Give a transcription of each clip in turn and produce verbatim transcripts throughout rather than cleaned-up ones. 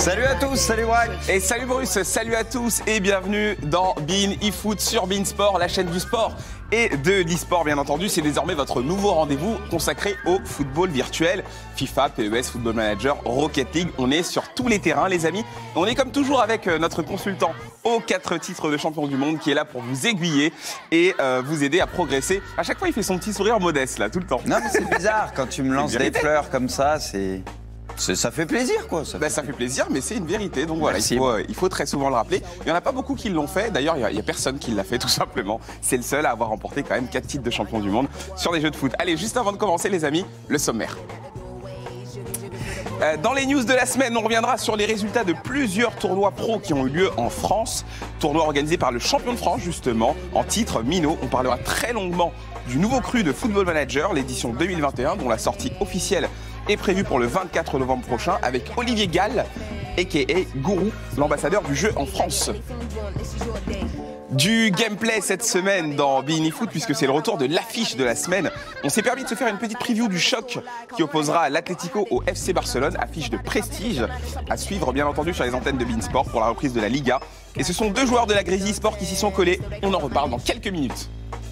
Salut à tous, salut Wack. Et salut Bruce, salut à tous et bienvenue dans beIN eFoot sur beIN Sport, la chaîne du sport et de l'e-sport bien entendu. C'est désormais votre nouveau rendez-vous consacré au football virtuel. FIFA, P E S, Football Manager, Rocket League, on est sur tous les terrains les amis. On est comme toujours avec notre consultant aux quatre titres de champion du monde qui est là pour vous aiguiller et euh, vous aider à progresser. À chaque fois il fait son petit sourire modeste là, tout le temps. Non mais c'est bizarre quand tu me lances des fleurs comme ça, c'est... Ça fait plaisir, quoi. Ça fait, ben, ça fait plaisir, mais c'est une vérité. Donc voilà, il faut, euh, il faut très souvent le rappeler. Il n'y en a pas beaucoup qui l'ont fait. D'ailleurs, il n'y a, a personne qui l'a fait, tout simplement. C'est le seul à avoir remporté quand même quatre titres de champion du monde sur des jeux de foot. Allez, juste avant de commencer, les amis, le sommaire. Euh, dans les news de la semaine, on reviendra sur les résultats de plusieurs tournois pro qui ont eu lieu en France. Tournois organisés par le champion de France, justement, en titre Minot. On parlera très longuement du nouveau cru de Football Manager, l'édition deux mille vingt et un, dont la sortie officielle est prévu pour le vingt-quatre novembre prochain avec Olivier Gall, a k a. Gourou, l'ambassadeur du jeu en France. Du gameplay cette semaine dans beIN eFoot puisque c'est le retour de l'affiche de la semaine. On s'est permis de se faire une petite preview du choc qui opposera l'Atlético au F C Barcelone, affiche de prestige à suivre bien entendu sur les antennes de beIN Sport pour la reprise de la Liga. Et ce sont deux joueurs de la Grésy Sport qui s'y sont collés. On en reparle dans quelques minutes.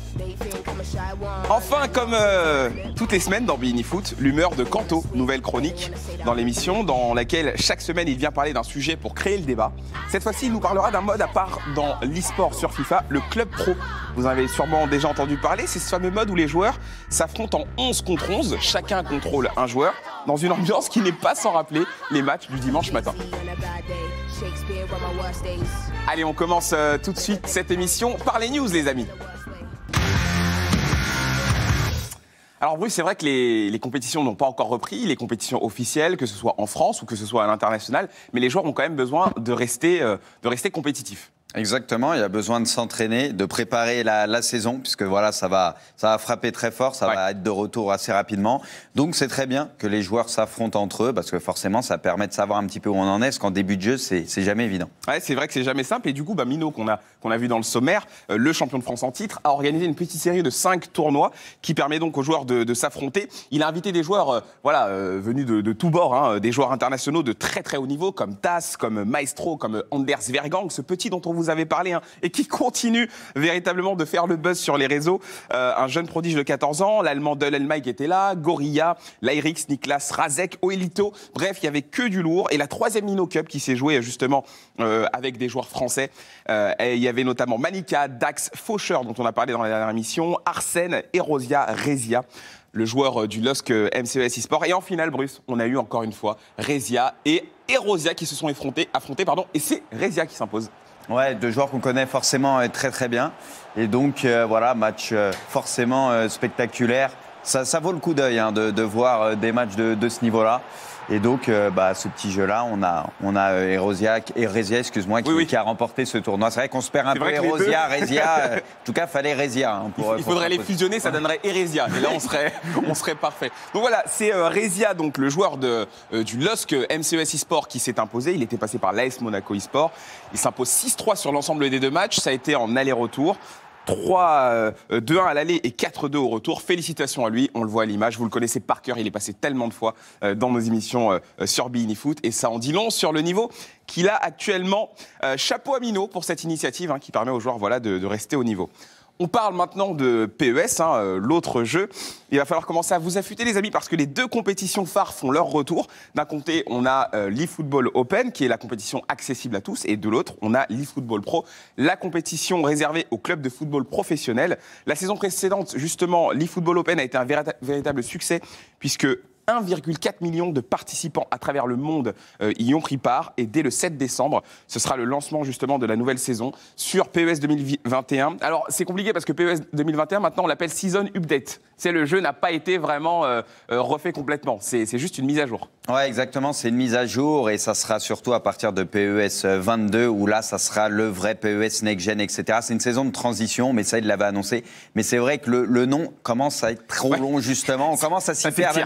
Enfin, comme euh, toutes les semaines dans beIN eFoot, l'humeur de Kanto, nouvelle chronique dans l'émission dans laquelle chaque semaine il vient parler d'un sujet pour créer le débat. Cette fois-ci, il nous parlera d'un mode à part dans l'e-sport sur FIFA, le Club Pro. Vous en avez sûrement déjà entendu parler, c'est ce fameux mode où les joueurs s'affrontent en onze contre onze, chacun contrôle un joueur, dans une ambiance qui n'est pas sans rappeler les matchs du dimanche matin. Allez, on commence euh, tout de suite cette émission par les news, les amis. Alors Bruce, c'est vrai que les, les compétitions n'ont pas encore repris, les compétitions officielles, que ce soit en France ou que ce soit à l'international, mais les joueurs ont quand même besoin de rester, euh, de rester compétitifs. Exactement, il y a besoin de s'entraîner, de préparer la, la saison, puisque voilà, ça va, ça va frapper très fort, ça ouais. va être de retour assez rapidement. Donc c'est très bien que les joueurs s'affrontent entre eux, parce que forcément, ça permet de savoir un petit peu où on en est, parce qu'en début de jeu, c'est, c'est jamais évident. Ouais, c'est vrai que c'est jamais simple, et du coup, bah, Minot, qu'on a, qu'on a vu dans le sommaire, euh, le champion de France en titre, a organisé une petite série de cinq tournois qui permet donc aux joueurs de, de s'affronter. Il a invité des joueurs euh, voilà, euh, venus de, de tous bords, hein, des joueurs internationaux de très très haut niveau, comme Tass, comme Maestro, comme Anders Vergang, ce petit dont on vous avait parlé, hein, et qui continue véritablement de faire le buzz sur les réseaux. Euh, un jeune prodige de quatorze ans, l'allemand Döllenmike était là, Gorilla, Lairix, Niklas, Razek, Oelito. Bref, il y avait que du lourd. Et la troisième Minot Cup qui s'est jouée justement euh, avec des joueurs français. Euh, et il y avait notamment Manika, Dax, Faucheur, dont on a parlé dans la dernière émission, Arsène, Erosia, Rezia, le joueur du L O S C M C E S eSport. Et en finale, Bruce, on a eu encore une fois Rezia et Erosia qui se sont affrontés, affrontés pardon, et c'est Rezia qui s'impose. Ouais, deux joueurs qu'on connaît forcément euh, très très bien. Et donc, euh, voilà, match euh, forcément euh, spectaculaire. Ça, ça vaut le coup d'œil hein, de, de voir euh, des matchs de, de ce niveau-là. Et donc, euh, bah, ce petit jeu-là, on a, on a euh, Erosia, Erezia, excuse-moi, qui, oui, oui. qui a remporté ce tournoi. C'est vrai qu'on se perd un peu Erosia, Rezia. Euh, en tout cas, il fallait Rezia. Hein, pour, il pour faudrait les fusionner, ça donnerait Erezia. Et là, on serait, on serait parfait. Donc voilà, c'est euh, Rezia, donc, le joueur de, euh, du L O S C M C E S eSport qui s'est imposé. Il était passé par l'A S Monaco eSport. Il s'impose six trois sur l'ensemble des deux matchs. Ça a été en aller-retour. trois deux un à l'aller et quatre deux au retour. Félicitations à lui, on le voit à l'image, vous le connaissez par cœur, il est passé tellement de fois dans nos émissions sur beIN eFoot et ça en dit long sur le niveau qu'il a actuellement. Chapeau à Minot pour cette initiative hein, qui permet aux joueurs voilà, de, de rester au niveau. On parle maintenant de P E S, hein, l'autre jeu. Il va falloir commencer à vous affûter, les amis, parce que les deux compétitions phares font leur retour. D'un côté, on a euh, l'eFootball Open, qui est la compétition accessible à tous, et de l'autre, on a l'eFootball Pro, la compétition réservée aux clubs de football professionnels. La saison précédente, justement, l'eFootball Open a été un véritable, véritable succès, puisque un virgule quatre million de participants à travers le monde euh, y ont pris part. Et dès le sept décembre, ce sera le lancement justement de la nouvelle saison sur P E S deux mille vingt et un. Alors, c'est compliqué parce que P E S deux mille vingt et un, maintenant, on l'appelle Season Update. C'est le jeu n'a pas été vraiment euh, euh, refait complètement. C'est, c'est juste une mise à jour. Ouais, exactement. C'est une mise à jour et ça sera surtout à partir de P E S vingt-deux où là, ça sera le vrai P E S Next Gen, et cetera. C'est une saison de transition, mais ça, il l'avait annoncé. Mais c'est vrai que le, le nom commence à être trop ouais. long, justement. On commence à s'y perdre un petit peu.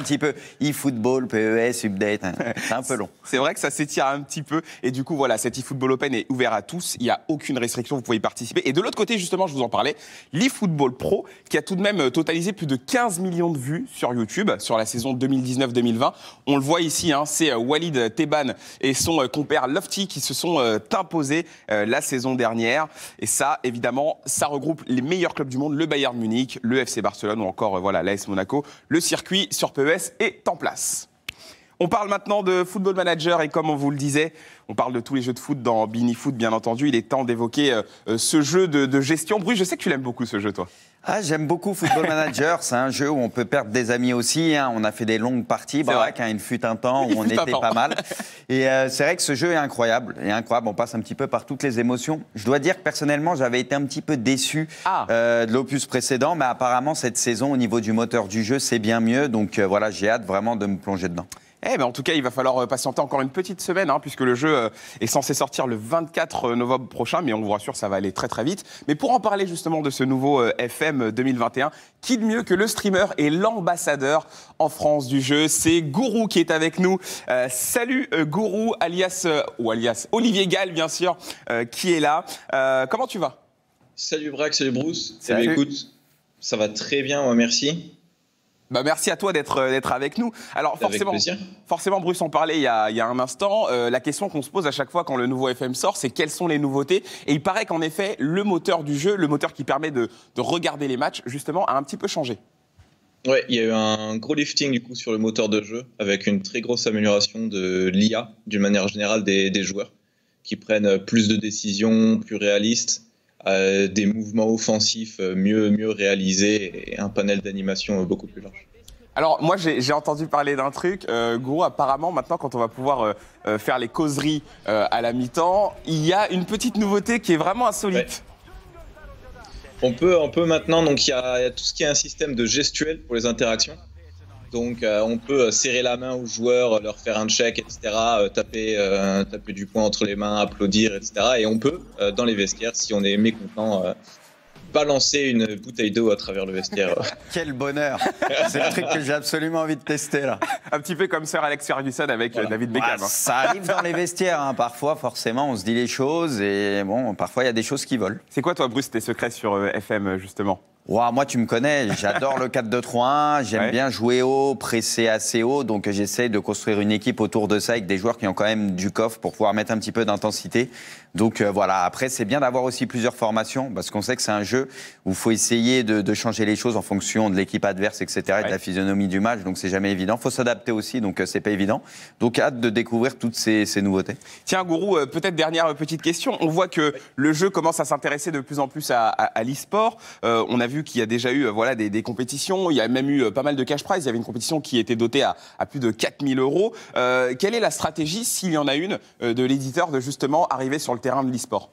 e-football, P E S, update. Hein. C'est un peu long. C'est vrai que ça s'étire un petit peu. Et du coup, voilà, cet eFootball Open est ouvert à tous. Il n'y a aucune restriction, vous pouvez y participer. Et de l'autre côté, justement, je vous en parlais, l'eFootball Pro, qui a tout de même totalisé plus de quinze millions de vues sur YouTube sur la saison deux mille dix-neuf deux mille vingt. On le voit ici, hein, c'est Walid Teban et son compère Lofty qui se sont euh, imposés euh, la saison dernière. Et ça, évidemment, ça regroupe les meilleurs clubs du monde, le Bayern Munich, le F C Barcelone ou encore euh, voilà, l'A S Monaco. Le circuit sur P E S est en place. On parle maintenant de Football Manager et comme on vous le disait, on parle de tous les jeux de foot dans Bein eFoot, bien entendu. Il est temps d'évoquer euh, ce jeu de, de gestion. Bruce, je sais que tu l'aimes beaucoup, ce jeu, toi. Ah, j'aime beaucoup Football Manager. C'est un jeu où on peut perdre des amis aussi. Hein. On a fait des longues parties. Braque, hein, il fut un temps où on était pas mal. Et euh, c'est vrai que ce jeu est incroyable. est incroyable. On passe un petit peu par toutes les émotions. Je dois dire que personnellement, j'avais été un petit peu déçu ah. euh, de l'opus précédent. Mais apparemment, cette saison, au niveau du moteur du jeu, c'est bien mieux. Donc euh, voilà, j'ai hâte vraiment de me plonger dedans. Eh ben en tout cas, il va falloir patienter encore une petite semaine, hein, puisque le jeu est censé sortir le vingt-quatre novembre prochain, mais on vous rassure, ça va aller très très vite. Mais pour en parler justement de ce nouveau F M deux mille vingt et un, qui de mieux que le streamer et l'ambassadeur en France du jeu, c'est Gourou qui est avec nous. Euh, salut euh, Gourou, alias, euh, ou alias Olivier Gall, bien sûr, euh, qui est là. Euh, comment tu vas? Salut Braque, salut Bruce. Salut. Eh bien, écoute, ça va très bien, moi, merci. Bah merci à toi d'être d'être avec nous. Alors forcément, forcément, Bruce en parlait il y a, il y a un instant. Euh, la question qu'on se pose à chaque fois quand le nouveau F M sort, c'est quelles sont les nouveautés. Et il paraît qu'en effet, le moteur du jeu, le moteur qui permet de, de regarder les matchs, justement, a un petit peu changé. Ouais, il y a eu un gros lifting du coup sur le moteur de jeu, avec une très grosse amélioration de l'I A, d'une manière générale des, des joueurs, qui prennent plus de décisions, plus réalistes. Euh, des mouvements offensifs mieux, mieux réalisés et un panel d'animation beaucoup plus large. Alors moi j'ai entendu parler d'un truc, euh, Gourou, apparemment maintenant quand on va pouvoir euh, faire les causeries euh, à la mi-temps, il y a une petite nouveauté qui est vraiment insolite. Ouais. On peut, on peut maintenant, donc il y, a, il y a tout ce qui est un système de gestuelle pour les interactions. Donc euh, on peut serrer la main aux joueurs, leur faire un check, et cetera, euh, taper, euh, taper du poing entre les mains, applaudir, et cetera. Et on peut, euh, dans les vestiaires, si on est mécontent, euh, balancer une bouteille d'eau à travers le vestiaire. Quel bonheur. C'est le truc que j'ai absolument envie de tester là. Un petit peu comme Sir Alex Ferguson avec voilà. David Beckham. Bah, hein. Ça arrive dans les vestiaires, hein. Parfois forcément on se dit les choses et bon, parfois il y a des choses qui volent. C'est quoi toi Bruce tes secrets sur euh, F M justement? Wow, moi, tu me connais, j'adore le quatre deux trois un, j'aime ouais. bien jouer haut, presser assez haut, donc j'essaie de construire une équipe autour de ça avec des joueurs qui ont quand même du coffre pour pouvoir mettre un petit peu d'intensité. Donc euh, voilà, après, c'est bien d'avoir aussi plusieurs formations, parce qu'on sait que c'est un jeu où il faut essayer de, de changer les choses en fonction de l'équipe adverse, et cetera, ouais. et de la physionomie du match, donc c'est jamais évident. Il faut s'adapter aussi, donc euh, c'est pas évident. Donc hâte de découvrir toutes ces, ces nouveautés. Tiens, Gourou, euh, peut-être dernière petite question. On voit que le jeu commence à s'intéresser de plus en plus à, à, à l'e-sport. Euh, on a vu qu'il y a déjà eu voilà, des, des compétitions, il y a même eu pas mal de cash prize, il y avait une compétition qui était dotée à, à plus de quatre mille euros. Euh, quelle est la stratégie, s'il y en a une, euh, de l'éditeur de justement arriver sur le terrain de l'e-sport?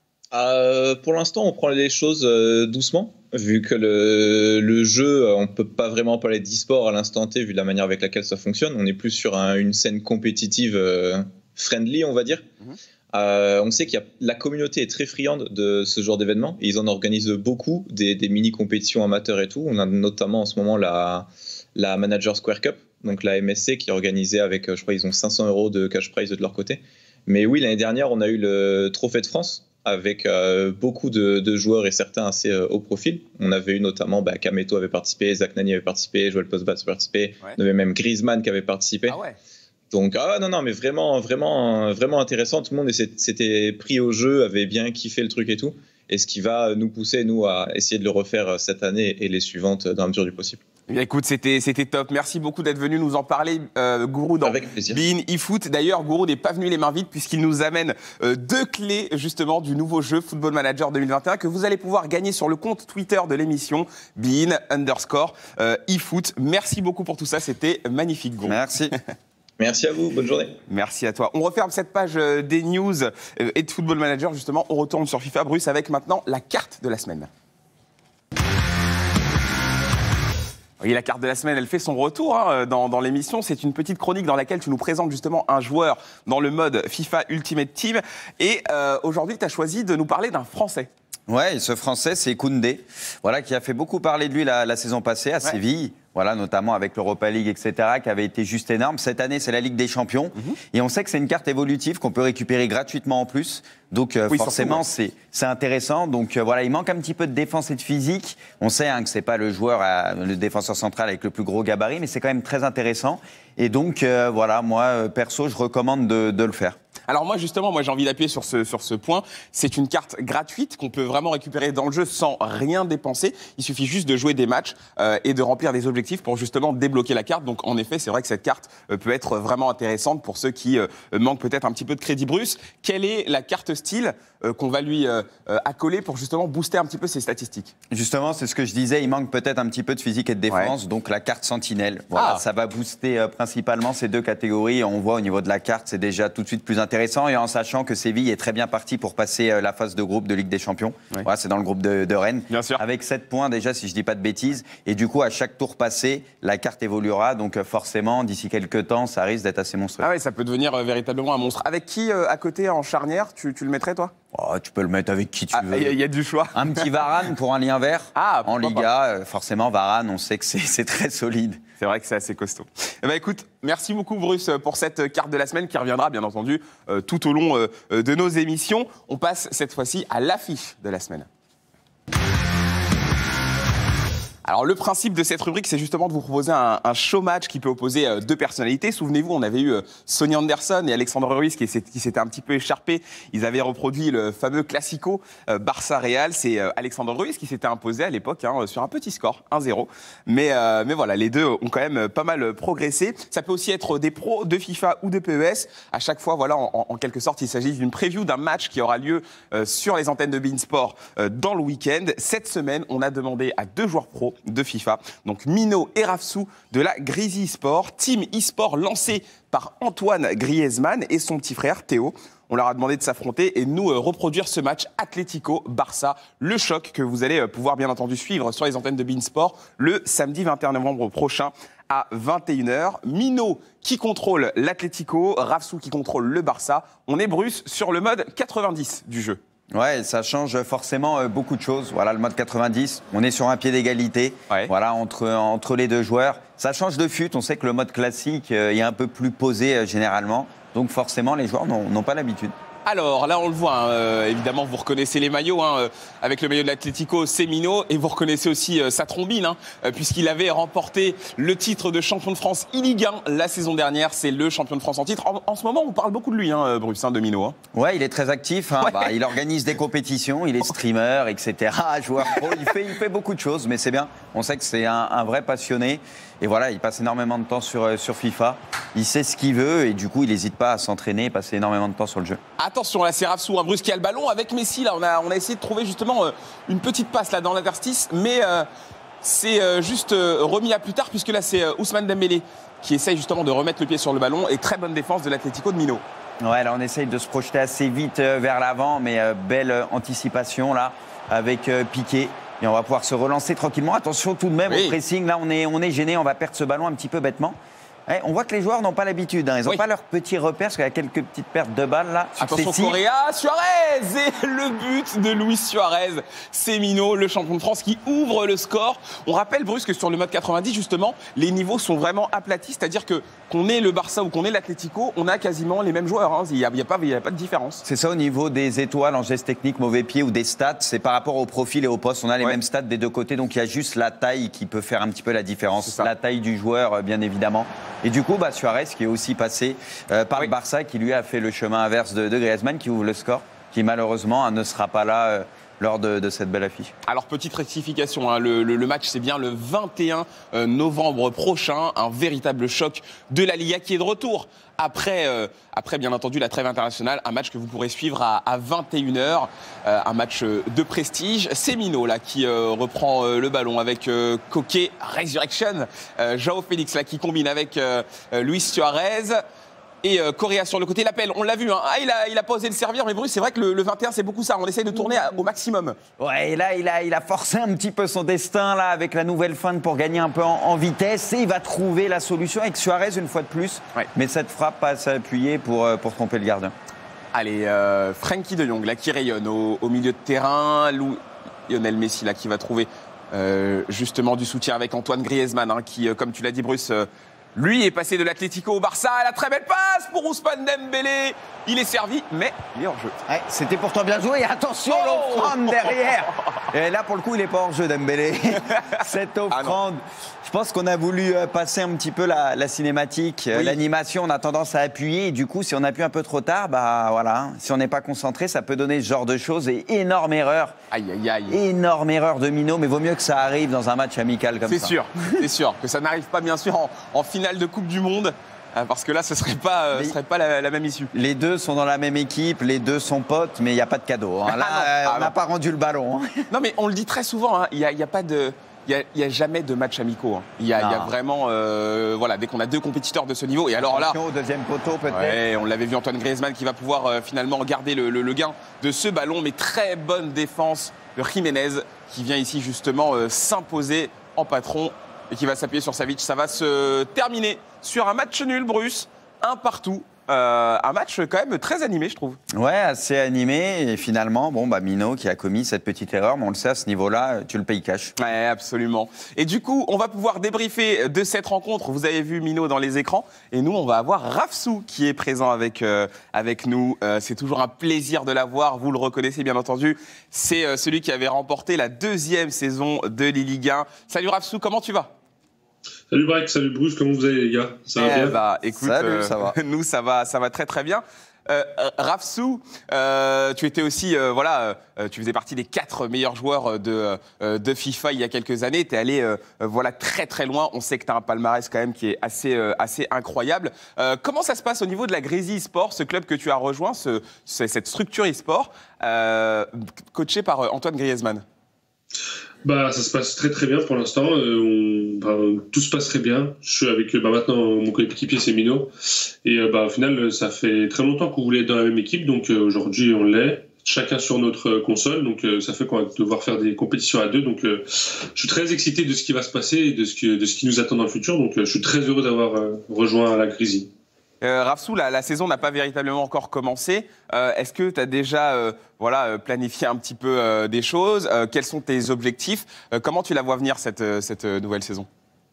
euh, Pour l'instant, on prend les choses euh, doucement, vu que le, le jeu, on ne peut pas vraiment parler d'e-sport à l'instant T, vu la manière avec laquelle ça fonctionne. On est plus sur un, une scène compétitive euh, friendly, on va dire. Mmh. Euh, on sait que la communauté est très friande de ce genre d'événements et ils en organisent beaucoup, des, des mini-compétitions amateurs et tout. On a notamment en ce moment la, la Manager Square Cup, donc la M S C qui est organisée avec, je crois, ils ont cinq cents euros de cash prize de leur côté. Mais oui, l'année dernière, on a eu le Trophée de France avec euh, beaucoup de, de joueurs et certains assez euh, haut profil. On avait eu notamment, bah, Kameto avait participé, Zach Nani avait participé, Joel Postbas avait participé, ouais. On avait même Griezmann qui avait participé. Ah ouais. Donc, ah non, non, mais vraiment, vraiment, vraiment intéressant. Tout le monde s'était pris au jeu, avait bien kiffé le truc et tout. Et ce qui va nous pousser, nous, à essayer de le refaire cette année et les suivantes dans la mesure du possible. Écoute, c'était top. Merci beaucoup d'être venu nous en parler, euh, Gourou, dans Bein eFoot. D'ailleurs, Gourou n'est pas venu les mains vides puisqu'il nous amène euh, deux clés, justement, du nouveau jeu Football Manager deux mille vingt et un que vous allez pouvoir gagner sur le compte Twitter de l'émission, Bein underscore euh, eFoot. Merci beaucoup pour tout ça. C'était magnifique, Gourou. Merci. Merci à vous, bonne journée. Merci à toi. On referme cette page des news et de Football Manager, justement. On retourne sur FIFA, Bruce, avec maintenant la carte de la semaine. Oui, la carte de la semaine, elle fait son retour hein, dans, dans l'émission. C'est une petite chronique dans laquelle tu nous présentes justement un joueur dans le mode FIFA Ultimate Team. Et euh, aujourd'hui, tu as choisi de nous parler d'un Français. Ouais, et ce Français, c'est Koundé, voilà, qui a fait beaucoup parler de lui la, la saison passée à ouais. Séville. voilà, notamment avec l'Europa League, et cetera, qui avait été juste énorme. Cette année, c'est la Ligue des Champions. Mm-hmm. Et on sait que c'est une carte évolutive qu'on peut récupérer gratuitement en plus. Donc euh, oui, forcément, surtout, ouais. c'est intéressant. Donc euh, voilà, il manque un petit peu de défense et de physique. On sait hein, que c'est pas le joueur, à, le défenseur central avec le plus gros gabarit, mais c'est quand même très intéressant. Et donc euh, voilà, moi, euh, perso, je recommande de, de le faire. Alors moi justement, moi j'ai envie d'appuyer sur ce, sur ce point. C'est une carte gratuite qu'on peut vraiment récupérer dans le jeu sans rien dépenser. Il suffit juste de jouer des matchs euh, et de remplir des objectifs pour justement débloquer la carte. Donc en effet, c'est vrai que cette carte euh, peut être vraiment intéressante pour ceux qui euh, manquent peut-être un petit peu de crédit. Bruce, quelle est la carte style euh, qu'on va lui euh, euh, accoler pour justement booster un petit peu ses statistiques? Justement, c'est ce que je disais, il manque peut-être un petit peu de physique et de défense. Ouais. Donc la carte sentinelle, voilà, ah. ça va booster euh, principalement ces deux catégories. On voit au niveau de la carte, c'est déjà tout de suite plus intéressant. Et en sachant que Séville est très bien parti pour passer euh, la phase de groupe de Ligue des Champions. Oui. Voilà, c'est dans le groupe de, de Rennes. Bien sûr. Avec sept points déjà, si je ne dis pas de bêtises. Et du coup, à chaque tour passé, la carte évoluera. Donc euh, forcément, d'ici quelques temps, ça risque d'être assez monstrueux. Ah oui, ça peut devenir euh, véritablement un monstre. Avec qui, euh, à côté, en charnière, tu, tu le mettrais, toi? Oh, tu peux le mettre avec qui tu ah, veux. Il y, y a du choix. Un petit Varane pour un lien vert. Ah, en Liga, euh, forcément, Varane, on sait que c'est très solide. C'est vrai que c'est assez costaud. Eh ben, écoute, merci beaucoup Bruce pour cette carte de la semaine qui reviendra bien entendu euh, tout au long euh, de nos émissions. On passe cette fois-ci à l'affiche de la semaine. Alors le principe de cette rubrique, c'est justement de vous proposer un, un show match qui peut opposer euh, deux personnalités. Souvenez-vous, on avait eu euh, Sonny Anderson et Alexandre Ruiz qui, qui s'étaient un petit peu écharpés. Ils avaient reproduit le fameux classico euh, Barça-Real. C'est euh, Alexandre Ruiz qui s'était imposé à l'époque hein, sur un petit score, un zéro. Mais, euh, mais voilà, les deux ont quand même pas mal progressé. Ça peut aussi être des pros de FIFA ou de P E S. À chaque fois, voilà, en, en quelque sorte, il s'agit d'une preview d'un match qui aura lieu euh, sur les antennes de beIN Sport euh, dans le week-end. Cette semaine, on a demandé à deux joueurs pros de FIFA, donc Mino et Rafsou de la Grizy Sport, team e-sport lancé par Antoine Griezmann et son petit frère Théo. On leur a demandé de s'affronter et de nous euh, reproduire ce match Atlético-Barça, le choc que vous allez euh, pouvoir bien entendu suivre sur les antennes de beIN Sport le samedi vingt et un novembre prochain à vingt et une heures. Mino qui contrôle l'Atlético, Rafsou qui contrôle le Barça. On est Bruce sur le mode quatre-vingt-dix du jeu. Ouais, ça change forcément euh, beaucoup de choses. Voilà, le mode quatre-vingt-dix, on est sur un pied d'égalité. Ouais. Voilà, entre, entre les deux joueurs. Ça change de fut. On sait que le mode classique euh, est un peu plus posé euh, généralement. Donc forcément, les joueurs n'ont pas l'habitude. Alors là, on le voit, hein, euh, évidemment, vous reconnaissez les maillots. Hein, euh, avec le maillot de l'Atlético, c'est Mino. Et vous reconnaissez aussi euh, sa trombine, hein, euh, puisqu'il avait remporté le titre de champion de France Ligue un la saison dernière. C'est le champion de France en titre. En, en ce moment, on parle beaucoup de lui, hein, Bruce, hein, de Mino. Hein. Ouais, il est très actif. Hein, ouais. Bah, il organise des compétitions, il est streamer, et cetera. Joueur pro, il fait, il fait beaucoup de choses, mais c'est bien. On sait que c'est un, un vrai passionné. Et voilà, il passe énormément de temps sur, sur FIFA. Il sait ce qu'il veut et du coup, il n'hésite pas à s'entraîner et passer énormément de temps sur le jeu. Attention, là, c'est Rafsou, un Bruce qui a le ballon avec Messi. Là, on a, on a essayé de trouver justement euh, une petite passe là dans l'interstice, mais euh, c'est euh, juste euh, remis à plus tard puisque là, c'est euh, Ousmane Dembélé qui essaye justement de remettre le pied sur le ballon et très bonne défense de l'Atlético de Mino. Ouais, là, on essaye de se projeter assez vite euh, vers l'avant, mais euh, belle euh, anticipation là avec euh, Piqué. Et on va pouvoir se relancer tranquillement. Attention tout de même oui. au pressing. Là, on est, on est gêné. On va perdre ce ballon un petit peu bêtement. Ouais, on voit que les joueurs n'ont pas l'habitude. Hein. Ils n'ont oui. pas leurs petits repères parce qu'il y a quelques petites pertes de balles là. Attention Correa, Suarez et le but de Luis Suarez. C'est Mino, le champion de France, qui ouvre le score. On rappelle Bruce que sur le mode quatre-vingt-dix justement, les niveaux sont vraiment aplatis, c'est-à-dire que qu'on ait le Barça ou qu'on ait l'Atlético, on a quasiment les mêmes joueurs. Hein. Il n'y a, a, a pas de différence. C'est ça au niveau des étoiles en geste technique, mauvais pied ou des stats. C'est par rapport au profil et au poste. On a les ouais. mêmes stats des deux côtés, donc il y a juste la taille qui peut faire un petit peu la différence. La taille du joueur, bien évidemment. Et du coup, bah, Suarez qui est aussi passé euh, par oui. le Barça, qui lui a fait le chemin inverse de, de Griezmann, qui ouvre le score, qui malheureusement ne sera pas là euh, lors de, de cette belle affiche. Alors, petite rectification, hein, le, le, le match c'est bien le vingt et un novembre prochain, un véritable choc de la Liga qui est de retour. Après, euh, après, bien entendu, la trêve internationale, un match que vous pourrez suivre à, à vingt et une heures, euh, un match de prestige. C'est Mino là, qui euh, reprend euh, le ballon avec euh, Koke Resurrection. Euh, João Félix là, qui combine avec euh, Luis Suarez. Et euh, Correa sur le côté, l'appel, on l'a vu, hein. ah, il, a, il a pas osé le servir, mais Bruce, c'est vrai que le, le vingt et un, c'est beaucoup ça, on essaye de tourner à, au maximum. Ouais, et là il, a, il a forcé un petit peu son destin là, avec la nouvelle feinte pour gagner un peu en, en vitesse, et il va trouver la solution avec Suarez une fois de plus, ouais. mais cette frappe passe appuyée pour, pour tromper le gardien. Allez, euh, Frenkie de Jong, là, qui rayonne au, au milieu de terrain, Lou, Lionel Messi, là, qui va trouver euh, justement du soutien avec Antoine Griezmann, hein, qui, euh, comme tu l'as dit Bruce, euh, lui est passé de l'Atlético au Barça. La très belle passe pour Ousmane Dembélé. Il est servi, mais il est hors jeu. Ouais, c'était pourtant bien joué. Et attention, Oh l'offrande derrière. Et là, pour le coup, il n'est pas hors jeu, Dembélé. Cette offrande. Ah je pense qu'on a voulu passer un petit peu la, la cinématique, oui. L'animation. On a tendance à appuyer. Et du coup, si on appuie un peu trop tard, bah voilà. Si on n'est pas concentré, ça peut donner ce genre de choses. Et énorme erreur. Aïe, aïe, aïe. Énorme erreur de Minot. Mais vaut mieux que ça arrive dans un match amical comme ça. C'est sûr. C'est sûr que ça n'arrive pas, bien sûr, en, en finale de Coupe du Monde. Parce que là, ce ne serait pas, euh, serait pas la, la même issue. Les deux sont dans la même équipe, les deux sont potes, mais il n'y a pas de cadeau. Hein. Là, ah non, on n'a pas rendu le ballon. Hein. Non, mais on le dit très souvent, il n'y a, a pas de... Il n'y a, a jamais de match amicaux. Il hein. y, y a vraiment, euh, voilà, dès qu'on a deux compétiteurs de ce niveau. Et alors là, au deuxième poteau peut-être. Ouais, on l'avait vu, Antoine Griezmann qui va pouvoir euh, finalement garder le, le, le gain de ce ballon, mais très bonne défense de Jiménez qui vient ici justement euh, s'imposer en patron et qui va s'appuyer sur Savic. Ça va se terminer sur un match nul, Bruce, un partout. Euh, un match quand même très animé, je trouve. Ouais, assez animé. Et finalement, bon, bah, Minot qui a commis cette petite erreur, mais on le sait, à ce niveau-là, tu le payes cash. Ouais, absolument. Et du coup, on va pouvoir débriefer de cette rencontre. Vous avez vu Minot dans les écrans. Et nous, on va avoir Rafsou qui est présent avec, euh, avec nous. Euh, c'est toujours un plaisir de l'avoir. Vous le reconnaissez, bien entendu. C'est euh, celui qui avait remporté la deuxième saison de Ligue un. Salut Rafsou, comment tu vas ? Salut Break, salut Bruce, comment vous allez les gars? Ça va eh bien bah, écoute, Salut, euh, ça va. Nous, ça va, ça va très très bien. Euh, Rafsou, euh, tu étais aussi, euh, voilà, euh, tu faisais partie des quatre meilleurs joueurs de, euh, de FIFA il y a quelques années. Tu es allé euh, voilà, très très loin. On sait que tu as un palmarès quand même qui est assez, euh, assez incroyable. Euh, comment ça se passe au niveau de la Grésy e-sport, ce club que tu as rejoint, ce, cette structure e-sport, euh, coachée par Antoine Griezmann? Bah, ça se passe très très bien pour l'instant. Euh, on, bah, tout se passe très bien. Je suis avec bah, maintenant mon coéquipier, c'est Minot. Et euh, bah, au final, ça fait très longtemps qu'on voulait être dans la même équipe. Donc euh, aujourd'hui, on l'est. Chacun sur notre console. Donc euh, ça fait qu'on va devoir faire des compétitions à deux. Donc euh, je suis très excité de ce qui va se passer et de ce, que, de ce qui nous attend dans le futur. Donc euh, je suis très heureux d'avoir euh, rejoint la Grésy. Euh, Rafsou, la, la saison n'a pas véritablement encore commencé. Euh, Est-ce que tu as déjà euh, voilà, planifié un petit peu euh, des choses? euh, Quels sont tes objectifs? euh, Comment tu la vois venir, cette, cette nouvelle saison?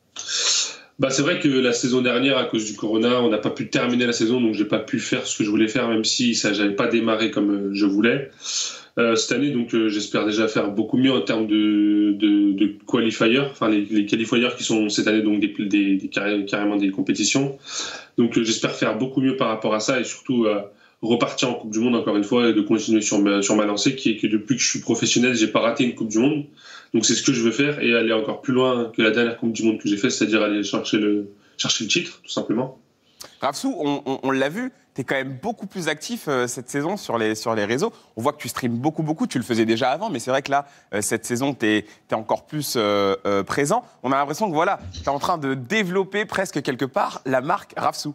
Bah, c'est vrai que la saison dernière, à cause du corona, on n'a pas pu terminer la saison, donc j'ai pas pu faire ce que je voulais faire, même si ça n'avait pas démarré comme je voulais. Euh, cette année, donc euh, j'espère déjà faire beaucoup mieux en termes de, de, de qualifiers, enfin les, les qualifiers qui sont cette année donc des, des, des carrément des compétitions. Donc euh, j'espère faire beaucoup mieux par rapport à ça et surtout euh, repartir en Coupe du Monde encore une fois et de continuer sur ma, sur ma lancée qui est que depuis que je suis professionnel, j'ai pas raté une Coupe du Monde. Donc c'est ce que je veux faire et aller encore plus loin que la dernière Coupe du Monde que j'ai faite, c'est-à-dire aller chercher le, chercher le titre tout simplement. Rafsou, on, on, on l'a vu, tu es quand même beaucoup plus actif euh, cette saison sur les, sur les réseaux. On voit que tu streames beaucoup, beaucoup. Tu le faisais déjà avant, mais c'est vrai que là, euh, cette saison, tu es encore plus euh, euh, présent. On a l'impression que voilà, tu es en train de développer presque quelque part la marque Rafsou.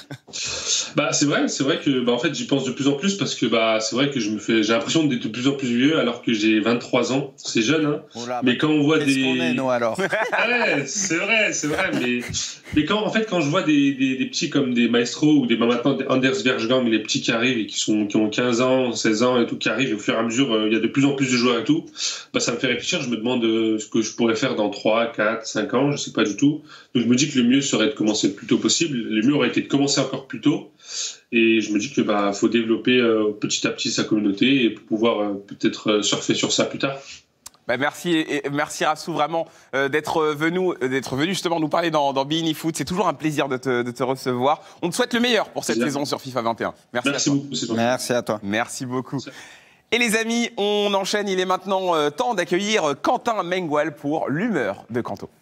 Bah c'est vrai, c'est vrai que bah en fait j'y pense de plus en plus parce que bah c'est vrai que je me fais, j'ai l'impression d'être de plus en plus vieux alors que j'ai vingt-trois ans, c'est jeune hein. Oula, mais quand on voit des, qu'on est, nous, alors ouais, c'est vrai, c'est vrai, mais mais quand en fait quand je vois des, des, des petits comme des Maestro ou des bah, maintenant des Anders Verjgang, les petits qui arrivent et qui sont qui ont quinze ans, seize ans et tout qui arrivent et au fur et à mesure euh, il y a de plus en plus de joueurs et tout, bah ça me fait réfléchir, je me demande euh, ce que je pourrais faire dans trois, quatre, cinq ans, je sais pas du tout. Donc je me dis que le mieux serait de commencer le plus tôt possible, le mieux aurait été de commencer encore plus tôt. Et je me dis que bah faut développer euh, petit à petit sa communauté et pour pouvoir euh, peut-être euh, surfer sur ça plus tard. Bah merci, et merci Rafsou vraiment euh, d'être venu, d'être venu justement nous parler dans, dans Bein eFoot. C'est toujours un plaisir de te, de te recevoir. On te souhaite le meilleur pour cette Bien. saison sur FIFA vingt et un. Merci, merci à toi. beaucoup. Merci à toi. Merci beaucoup. Et les amis, on enchaîne. Il est maintenant euh, temps d'accueillir Quentin Mengual pour l'humeur de Kanto.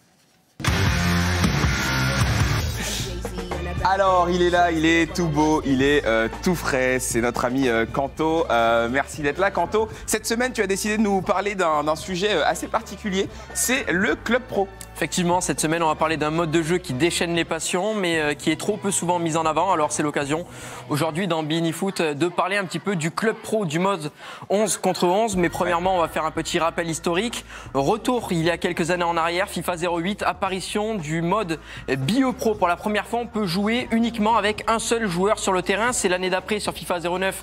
Alors, il est là, il est tout beau, il est euh, tout frais. C'est notre ami euh, Kanto. Euh, merci d'être là, Kanto. Cette semaine, tu as décidé de nous parler d'un sujet assez particulier. C'est le Club Pro. Effectivement, cette semaine, on va parler d'un mode de jeu qui déchaîne les passions, mais euh, qui est trop peu souvent mis en avant. Alors, c'est l'occasion, aujourd'hui, dans Bein eFoot, de parler un petit peu du Club Pro, du mode onze contre onze. Mais premièrement, on va faire un petit rappel historique. Retour, il y a quelques années en arrière, FIFA zéro huit, apparition du mode Bio Pro. Pour la première fois, on peut jouer uniquement avec un seul joueur sur le terrain. C'est l'année d'après, sur FIFA zéro neuf,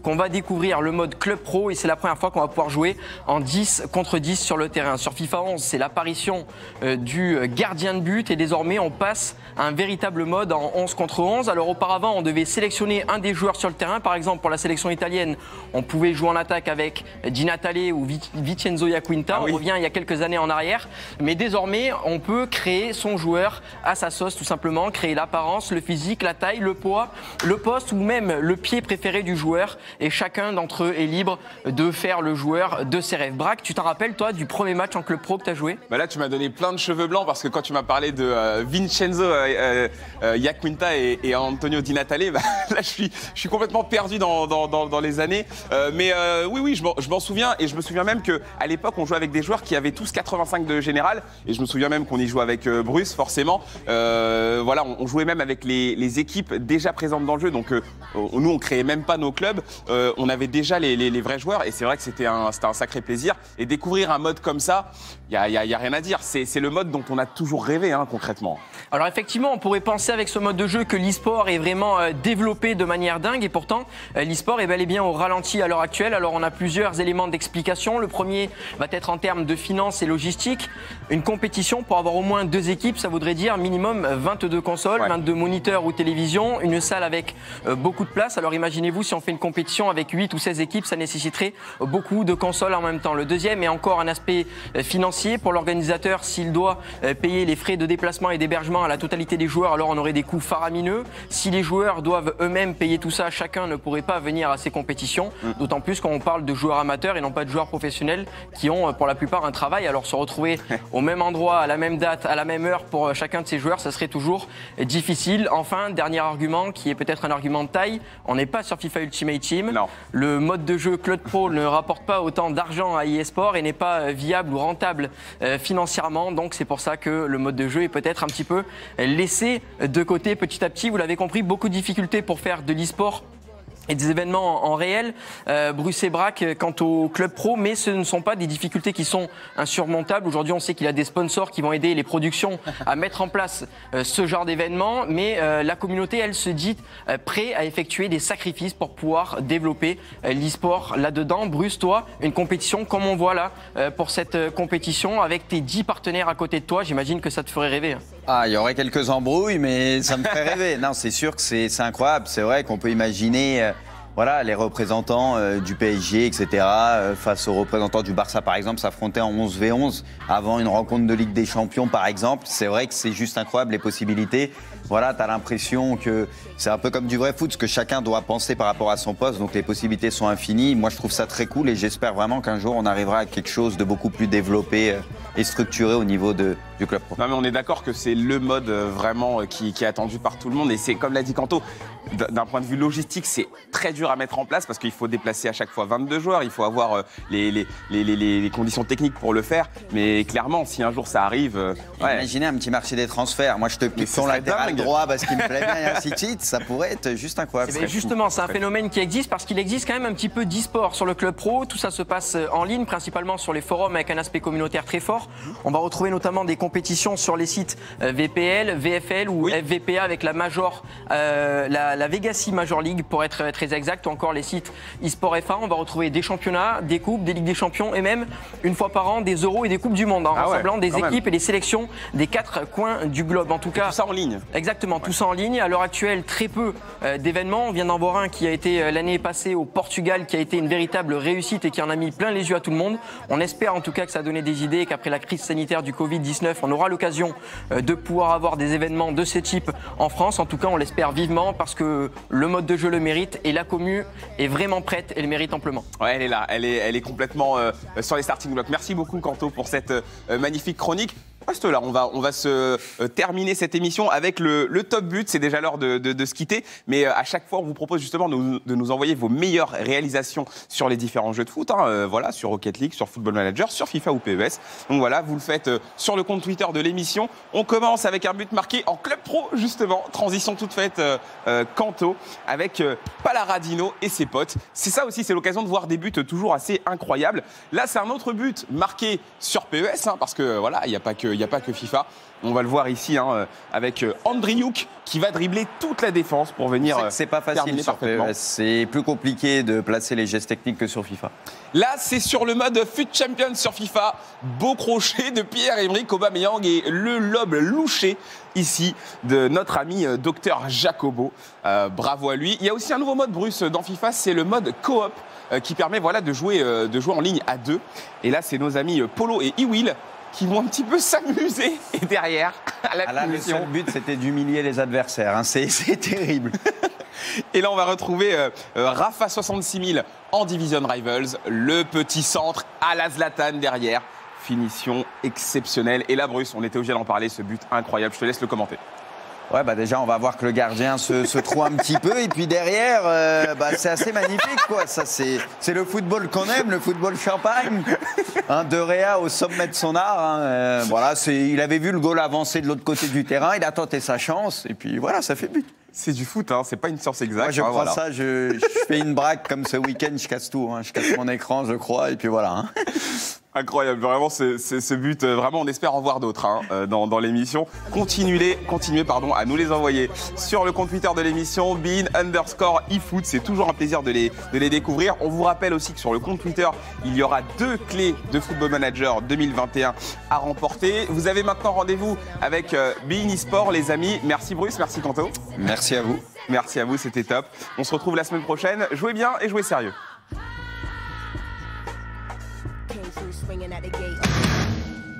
qu'on va découvrir le mode Club Pro et c'est la première fois qu'on va pouvoir jouer en dix contre dix sur le terrain. Sur FIFA onze, c'est l'apparition euh, du gardien de but et désormais on passe à un véritable mode en onze contre onze. Alors auparavant, on devait sélectionner un des joueurs sur le terrain. Par exemple, pour la sélection italienne, on pouvait jouer en attaque avec Di Natale ou Vincenzo Iaquinta. Ah oui. On revient il y a quelques années en arrière. Mais désormais, on peut créer son joueur à sa sauce tout simplement, créer l'apparence, le physique, la taille, le poids, le poste ou même le pied préféré du joueur. Et chacun d'entre eux est libre de faire le joueur de ses rêves. Braque, tu t'en rappelles toi du premier match en club pro que tu as joué? Bah là, tu m'as donné plein de cheveux blancs parce que quand tu m'as parlé de euh, Vincenzo euh, euh, Iaquinta et, et Antonio Di Natale, bah, là, je suis, je suis complètement perdu dans, dans, dans, dans les années. Euh, mais euh, oui, oui, je m'en souviens et je me souviens même qu'à l'époque, on jouait avec des joueurs qui avaient tous quatre-vingt-cinq de général. Et je me souviens même qu'on y jouait avec euh, Bruce, forcément. Euh, voilà, on, on jouait même avec les, les équipes déjà présentes dans le jeu. Donc euh, nous, on créait même pas nos clubs. Euh, on avait déjà les, les, les vrais joueurs. Et c'est vrai que c'était un, un sacré plaisir. Et découvrir un mode comme ça, il n'y a, y a, y a rien à dire. C'est le mode dont on a toujours rêvé, hein, concrètement. Alors effectivement, on pourrait penser avec ce mode de jeu que l'e-sport est vraiment euh, développé de manière dingue. Et pourtant, euh, l'e-sport est bel et bien au ralenti à l'heure actuelle. Alors on a plusieurs éléments d'explication. Le premier va être en termes de finances et logistique. Une compétition pour avoir au moins deux équipes, ça voudrait dire minimum vingt-deux consoles, ouais. vingt-deux moniteurs ou télévisions, une salle avec euh, beaucoup de place. Alors imaginez-vous si on fait une compétition avec huit ou seize équipes, ça nécessiterait beaucoup de consoles en même temps. Le deuxième est encore un aspect euh, financier pour l'organisateur. S'il doit euh, payer les frais de déplacement et d'hébergement à la totalité des joueurs, alors on aurait des coûts faramineux. Si les joueurs doivent eux-mêmes payer tout ça, chacun ne pourrait pas venir à ces compétitions. Mmh. D'autant plus quand on parle de joueurs amateurs et non pas de joueurs professionnels qui ont euh, pour la plupart un travail. Alors se retrouver au même endroit, à la même date, à la même heure pour euh, chacun de ces joueurs, ça serait toujours euh, difficile. Enfin, dernier argument qui est peut-être un argument de taille, on n'est pas sur FIFA Ultimate Team. Non. Le mode de jeu Club Pro ne rapporte pas autant d'argent à eSport et n'est pas euh, viable ou rentable euh, financièrement. Donc c'est pour ça que le mode de jeu est peut-être un petit peu laissé de côté petit à petit. Vous l'avez compris, beaucoup de difficultés pour faire de l'e-sport et des événements en réel, euh, Bruce et Braque quant au club pro, mais ce ne sont pas des difficultés qui sont insurmontables. Aujourd'hui, on sait qu'il y a des sponsors qui vont aider les productions à mettre en place euh, ce genre d'événements, mais euh, la communauté, elle, se dit euh, prête à effectuer des sacrifices pour pouvoir développer euh, l'e-sport là-dedans. Bruce, toi, une compétition comme on voit là, euh, pour cette euh, compétition, avec tes dix partenaires à côté de toi, j'imagine que ça te ferait rêver. Ah, il y aurait quelques embrouilles, mais ça me ferait rêver. Non, c'est sûr que c'est incroyable. C'est vrai qu'on peut imaginer euh, voilà, les représentants euh, du P S G, et cetera, euh, face aux représentants du Barça, par exemple, s'affronter en onze v onze avant une rencontre de Ligue des Champions, par exemple. C'est vrai que c'est juste incroyable, les possibilités. Voilà, tu as l'impression que c'est un peu comme du vrai foot, ce que chacun doit penser par rapport à son poste. Donc les possibilités sont infinies. Moi, je trouve ça très cool et j'espère vraiment qu'un jour, on arrivera à quelque chose de beaucoup plus développé euh, et structuré au niveau de, du club pro. Non, mais on est d'accord que c'est le mode euh, vraiment euh, qui, qui est attendu par tout le monde. Et c'est comme l'a dit Kanto, d'un point de vue logistique, c'est très dur à mettre en place parce qu'il faut déplacer à chaque fois vingt-deux joueurs. Il faut avoir euh, les, les, les, les, les conditions techniques pour le faire. Mais clairement, si un jour ça arrive... Euh, ouais. Imaginez un petit marché des transferts. Moi, je te pique ton latéral droit parce qu'il me plaît bien et ainsi de suite. Ça pourrait être juste incroyable. Eh bien, justement, c'est un phénomène qui existe parce qu'il existe quand même un petit peu d'e-sport sur le club pro. Tout ça se passe en ligne, principalement sur les forums avec un aspect communautaire très fort. On va retrouver notamment des compétitions sur les sites V P L, V F L ou oui. F V P A avec la Major, euh, la, la Vegassi Major League pour être très exact, ou encore les sites eSport F A. On va retrouver des championnats, des coupes, des ligues des champions et même une fois par an des euros et des coupes du monde, en ah rassemblant ouais, des équipes même. Et des sélections des quatre coins du globe. En tout cas, et tout ça en ligne. Exactement, ouais. Tout ça en ligne. À l'heure actuelle, très peu euh, d'événements. On vient d'en voir un qui a été euh, l'année passée au Portugal, qui a été une véritable réussite et qui en a mis plein les yeux à tout le monde. On espère en tout cas que ça a donné des idées et qu'après la crise sanitaire du Covid dix-neuf, on aura l'occasion euh, de pouvoir avoir des événements de ce type en France. En tout cas, on l'espère vivement parce que le mode de jeu le mérite et la commu est vraiment prête et le mérite amplement. Ouais, elle est là, elle est, elle est complètement euh, sur les starting blocks. Merci beaucoup Kanto pour cette euh, magnifique chronique. Reste là, on va, on va se euh, terminer cette émission avec le, le top but. C'est déjà l'heure de, de, de se quitter. Mais euh, à chaque fois, on vous propose justement de, de nous envoyer vos meilleures réalisations sur les différents jeux de foot. Hein, euh, voilà, sur Rocket League, sur Football Manager, sur FIFA ou P E S. Donc voilà, vous le faites euh, sur le compte Twitter de l'émission. On commence avec un but marqué en club pro, justement. Transition toute faite, euh, euh, Kanto, avec euh, Palaradino et ses potes. C'est ça aussi, c'est l'occasion de voir des buts toujours assez incroyables. Là, c'est un autre but marqué sur P E S, hein, parce que voilà, il n'y a pas que a pas que FIFA. On va le voir ici hein, avec Andriuk qui va dribbler toute la défense pour venir. C'est pas facile sur P E S. C'est plus compliqué de placer les gestes techniques que sur FIFA. Là, c'est sur le mode F U T Champions sur FIFA. Beau crochet de Pierre-Emerick Aubameyang et le lob louché ici de notre ami euh, Docteur Jacobo. Euh, bravo à lui. Il y a aussi un nouveau mode, Bruce, dans FIFA, c'est le mode coop euh, qui permet voilà, de, jouer, euh, de jouer en ligne à deux. Et là, c'est nos amis euh, Polo et Iwill qui vont un petit peu s'amuser et derrière à la ah là, le seul but, c'était d'humilier les adversaires. Hein. C'est, c'est terrible. Et là, on va retrouver euh, euh, Rafa soixante-six mille en Division Rivals, le petit centre à la Zlatan derrière. Finition exceptionnelle. Et là, Bruce, on était obligé d'en parler, ce but incroyable. Je te laisse le commenter. Ouais, bah déjà, on va voir que le gardien se, se trouve un petit peu. Et puis derrière, euh, bah, c'est assez magnifique, quoi. Ça, c'est, c'est le football qu'on aime, le football champagne. Hein, De Réa au sommet de son art. Hein. Euh, voilà, c'est, il avait vu le goal avancer de l'autre côté du terrain. Il a tenté sa chance. Et puis voilà, ça fait but. C'est du foot, hein, c'est pas une science exacte. Moi, je hein, prends voilà. ça, je, je fais une braque comme ce week-end, je casse tout. Hein. Je casse mon écran, je crois. Et puis voilà. Hein. Incroyable, vraiment, c'est, c'est, ce but, euh, vraiment, on espère en voir d'autres hein, euh, dans, dans l'émission. Continuez, continuez pardon, à nous les envoyer sur le compte Twitter de l'émission, bein underscore efoot. C'est toujours un plaisir de les, de les découvrir. On vous rappelle aussi que sur le compte Twitter, il y aura deux clés de Football Manager deux mille vingt et un à remporter. Vous avez maintenant rendez-vous avec euh, bein eSport, les amis. Merci Bruce, merci Kanto. Merci à vous. Merci à vous, c'était top. On se retrouve la semaine prochaine. Jouez bien et jouez sérieux. Swinging at the gate.